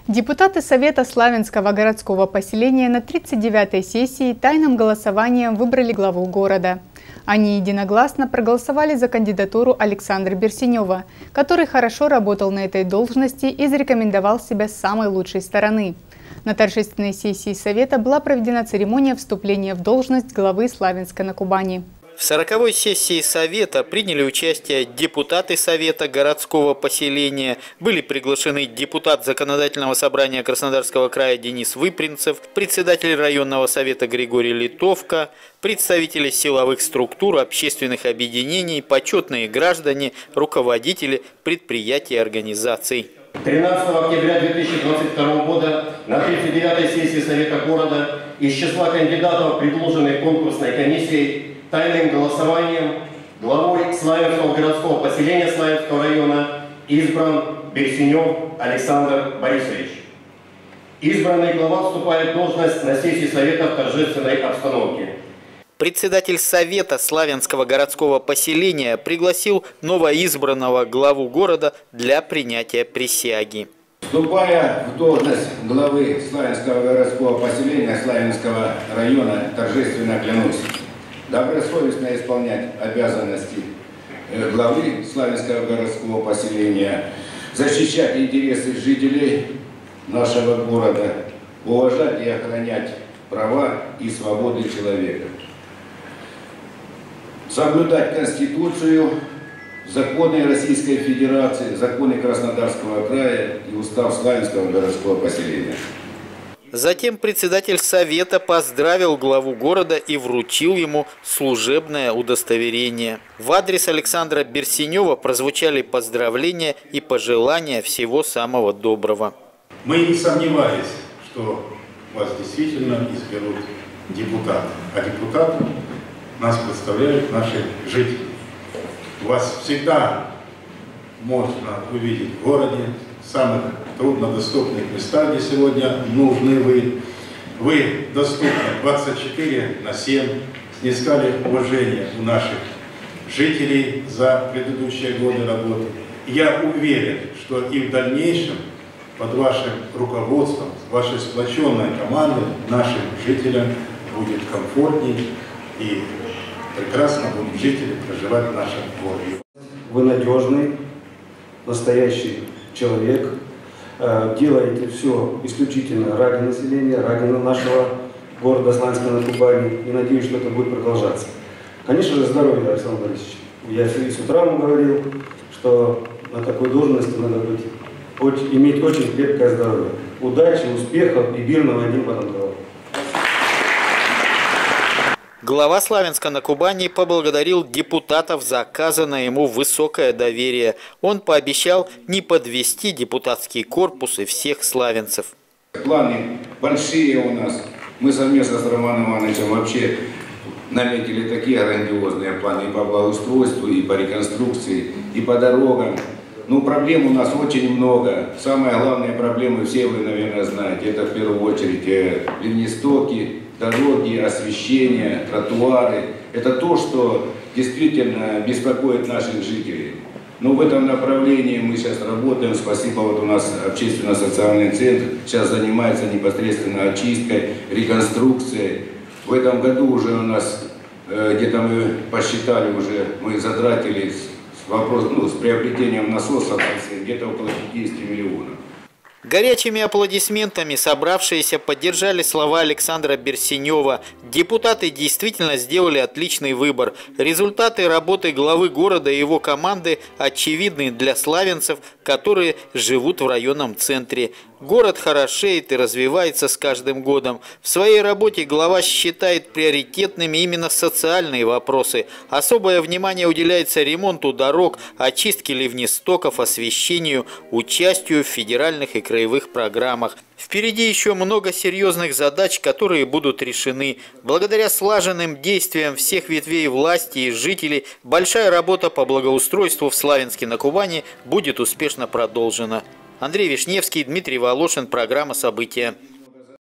Депутаты Совета Славянского городского поселения на 39-й сессии тайным голосованием выбрали главу города. Они единогласно проголосовали за кандидатуру Александра Берсенева, который хорошо работал на этой должности и зарекомендовал себя с самой лучшей стороны. На торжественной сессии Совета была проведена церемония вступления в должность главы Славянска на Кубани. В 40-й сессии Совета приняли участие депутаты Совета городского поселения, были приглашены депутат Законодательного собрания Краснодарского края Денис Выпринцев, председатель районного совета Григорий Литовка, представители силовых структур, общественных объединений, почетные граждане, руководители предприятий и организаций. 13 октября 2022 года на 39-й сессии Совета города из числа кандидатов, предложенных конкурсной комиссией, тайным голосованием главой Славянского городского поселения Славянского района избран Берсенев Александр Борисович. Избранный глава вступает в должность на сессии Совета в торжественной обстановке. Председатель Совета Славянского городского поселения пригласил новоизбранного главу города для принятия присяги. Вступая в должность главы Славянского городского поселения Славянского района, торжественно клянусь добросовестно исполнять обязанности главы Славянского городского поселения, защищать интересы жителей нашего города, уважать и охранять права и свободы человека, соблюдать Конституцию, законы Российской Федерации, законы Краснодарского края и устав Славянского городского поселения. Затем председатель Совета поздравил главу города и вручил ему служебное удостоверение. В адрес Александра Берсенева прозвучали поздравления и пожелания всего самого доброго. Мы не сомневались, что вас действительно изберут депутаты. А депутаты нас представляют наши жители. Вас всегда можно увидеть в городе, в самых труднодоступных местах, где сегодня нужны вы. Вы доступны 24/7, снискали уважение у наших жителей за предыдущие годы работы. Я уверен, что и в дальнейшем под вашим руководством, вашей сплоченной командой нашим жителям будет комфортнее и прекрасно будут жители проживать в нашем городе. Вы надежный, настоящий человек, делаете все исключительно ради населения, ради нашего города Славянска на Кубани, и надеюсь, что это будет продолжаться. Конечно же, здоровья, Александр Борисович. Я с утра вам говорил, что на такой должности надо иметь очень крепкое здоровье. Удачи, успехов и мирного неба над головой. Глава Славянска на Кубани поблагодарил депутатов за оказанное ему высокое доверие. Он пообещал не подвести депутатский корпус и всех славянцев. Планы большие у нас. Мы совместно с Романом Ивановичем вообще наметили такие грандиозные планы и по благоустройству, и по реконструкции, и по дорогам. Ну, проблем у нас очень много. Самые главные проблемы, все вы, наверное, знаете, это в первую очередь ливнестоки, дороги, освещение, тротуары. Это то, что действительно беспокоит наших жителей. Но в этом направлении мы сейчас работаем. Спасибо, вот у нас общественно-социальный центр сейчас занимается непосредственно очисткой, реконструкцией. В этом году уже у нас, где-то мы посчитали, уже мы затратили с приобретением насосов где-то около 50 миллионов. Горячими аплодисментами собравшиеся поддержали слова Александра Берсенева. Депутаты действительно сделали отличный выбор. Результаты работы главы города и его команды очевидны для славянцев, которые живут в районном центре. Город хорошеет и развивается с каждым годом. В своей работе глава считает приоритетными именно социальные вопросы. Особое внимание уделяется ремонту дорог, очистке ливнестоков, освещению, участию в федеральных и краевых программах. Впереди еще много серьезных задач, которые будут решены. Благодаря слаженным действиям всех ветвей власти и жителей, большая работа по благоустройству в Славянске на Кубани будет успешно продолжена. Андрей Вишневский, Дмитрий Волошин, программа «События».